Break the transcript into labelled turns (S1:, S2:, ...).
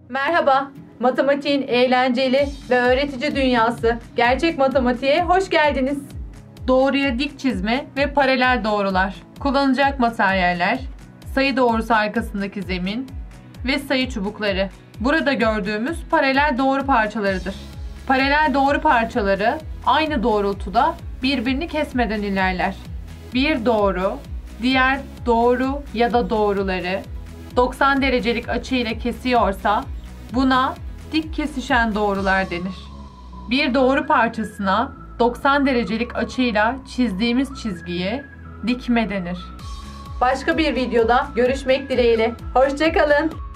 S1: Merhaba, matematiğin eğlenceli ve öğretici dünyası gerçek matematiğe hoş geldiniz. Doğruya dik çizme ve paralel doğrular, kullanılacak materyaller, sayı doğrusu arkasındaki zemin ve sayı çubukları. Burada gördüğümüz paralel doğru parçalarıdır. Paralel doğru parçaları aynı doğrultuda birbirini kesmeden ilerler. Bir doğru, diğer doğru ya da doğruları 90 derecelik açı ile kesiyorsa buna dik kesişen doğrular denir. Bir doğru parçasına 90 derecelik açıyla çizdiğimiz çizgiye dikme denir. Başka bir videoda görüşmek dileğiyle. Hoşça kalın.